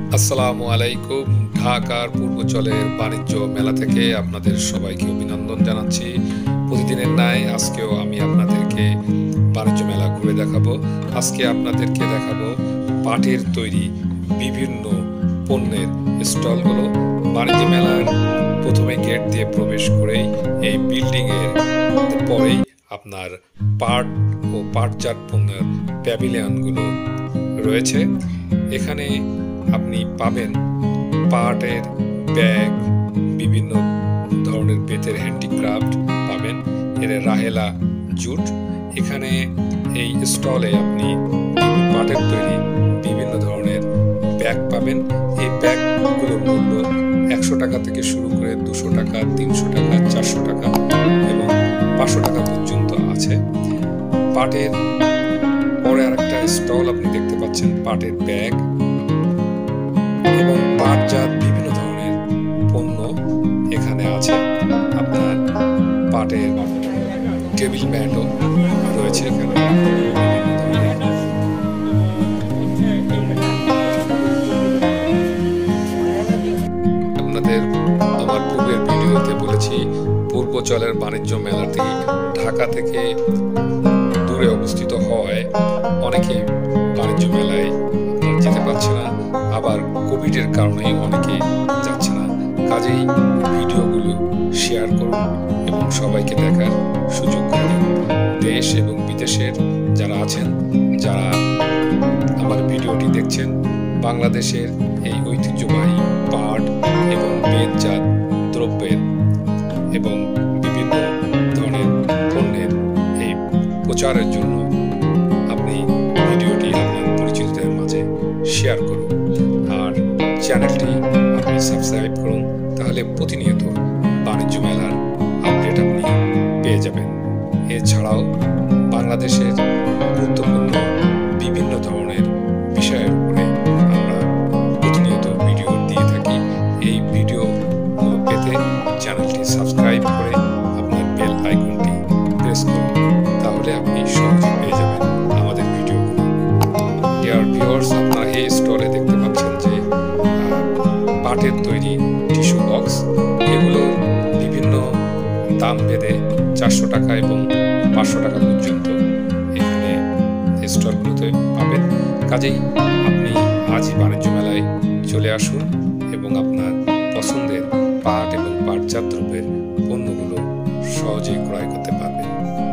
আসসালামু আলাইকুম। ঢাকার পূর্বচলের বাণিজ্য মেলা থেকে আপনাদের সবাইকে অভিনন্দন জানাচ্ছি। প্রতিদিনের ন্যায় আজকেও আমি আপনাদেরকে বাণিজ্য মেলা ঘুরে দেখাবো। আজকে আপনাদেরকে দেখাবো পাটের তৈরি বিভিন্ন পণ্যের স্টলগুলো। বাণিজ্য মেলার প্রথমে গেট দিয়ে প্রবেশ করেই এই বিল্ডিংয়ের পরেই আপনার পাট ও পাটজাত পণ্যের প্যাভিলিয়নগুলো রয়েছে। এখানে আপনি পাবেন পাটের ব্যাগ, বিভিন্ন ধরনের বেতের হ্যান্ডিক্রাফট পাবেন, এর রাহেলা জুট। এখানে এই স্টলে আপনি পাটের তৈরি বিভিন্ন ধরনের ব্যাগ পাবেন। এই ব্যাগগুলোর মূল্য 100 টাকা থেকে শুরু করে 200 টাকা, 300 টাকা, 400 টাকা এবং 500 টাকা পর্যন্ত আছে। পাটের পরে আরেকটা স্টল আপনি দেখতে পাচ্ছেন, পাটের ব্যাগ এবং পাটজাত বিভিন্ন ধরনের পণ্য এখানে আছে। আপনার পাটের টেবিল ম্যাটও রয়েছে এখানে। আপনাদের আমার পূর্বের ভিডিওতে বলেছি, পূর্বচলের বাণিজ্য মেলাটি ঢাকা থেকে দূরে অবস্থিত হওয়ায় অনেকেই বাণিজ্য মেলায় যেতে পারছে না, আবার কোভিডের কারণেই অনেকে যাচ্ছে না। কাজেই ভিডিওগুলো শেয়ার করুন এবং সবাইকে দেখার সুযোগ করে দিন। দেশ এবং বিদেশের যারা আছেন, যারা আমার ভিডিওটি দেখছেন, বাংলাদেশের এই ঐতিহ্যবাহী পাট এবং বেতজাত দ্রব্যের এবং বিভিন্ন ধরনের পণ্যের এই প্রচারের জন্য আপনি ভিডিওটি আপনার পরিচিতদের মাঝে শেয়ার করুন আর চ্যানেলটি আপনি সাবস্ক্রাইব করুন। তাহলে প্রতিনিয়ত বাণিজ্য মেলার আপডেট আপনি পেয়ে যাবেন। এছাড়াও বাংলাদেশের গুরুত্বপূর্ণ বিভিন্ন ধরনের বিষয়ের উপরে আমরা প্রতিনিয়ত ভিডিও দিয়ে থাকি। এই ভিডিওগুলো পেতে চ্যানেলটি সাবস্ক্রাইব করে আপনার বেল আইকনটি প্রেস করুন, তাহলে আপনি সহজে পেয়ে যাবেন আমাদের ভিডিওগুলো। ডিয়ার ভিউয়ার্স, আপনারা এই স্টলে দেখতে পাচ্ছেন যে পাটের তৈরি টিস্যু বক্স, এগুলো বিভিন্ন দাম ভেদে 400 টাকা এবং 500 টাকা পর্যন্ত এখানে স্টলগুলোতে পাবেন। কাজেই আপনি আজই বাণিজ্য মেলায় চলে আসুন এবং আপনার পছন্দের পাট এবং পাটজাত দ্রব্যের পণ্যগুলো সহজেই ক্রয় করতে পারবেন।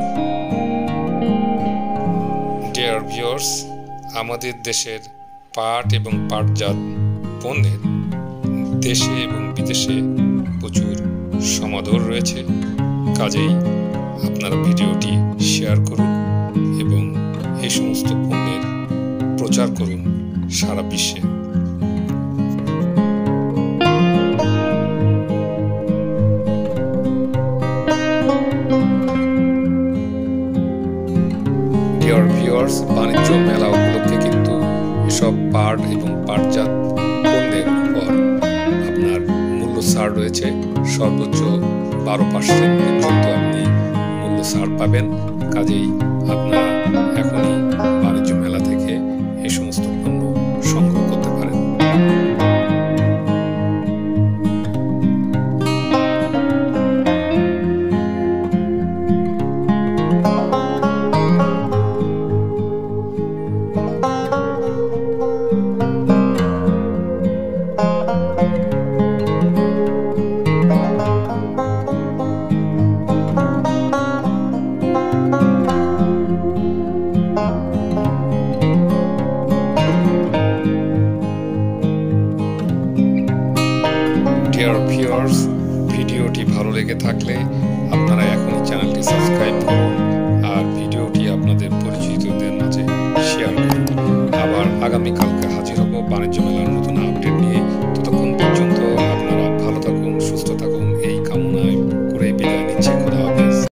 ডিয়ার ভিউয়ার্স, আমাদের দেশের পাট এবং পাটজাত পণ্যের দেশে এবং বিদেশে প্রচুর সমাদর রয়েছে। কাজেই আপনারা ভিডিওটি শেয়ার করুন এবং এই সমস্ত পণ্যের প্রচার করুন সারা বিশ্বে। ডিয়ার ভিউয়ার্স, বাণিজ্য মেলা উপলক্ষে কিন্তু এসব পাট এবং পাটজাত পণ্যের উপর আপনার মূল্য ছাড় রয়েছে। সর্বোচ্চ 12% পর্যন্ত আপনি মূল্য ছাড় পাবেন। কাজেই আপনারা এখনই বাণিজ্য মেলা থেকে এই সমস্ত পণ্য সংগ্রহ করতে পারেন। ডিয়ার ভিউয়ার্স, ভিডিওটি ভালো লেগে থাকলে আপনারা এখনই চ্যানেলটি সাবস্ক্রাইব করুন আর ভিডিওটি আপনাদের পরিচিতদের মাঝে শেয়ার করুন। আবার আগামীকালকে হাজির হব বাণিজ্য মেলা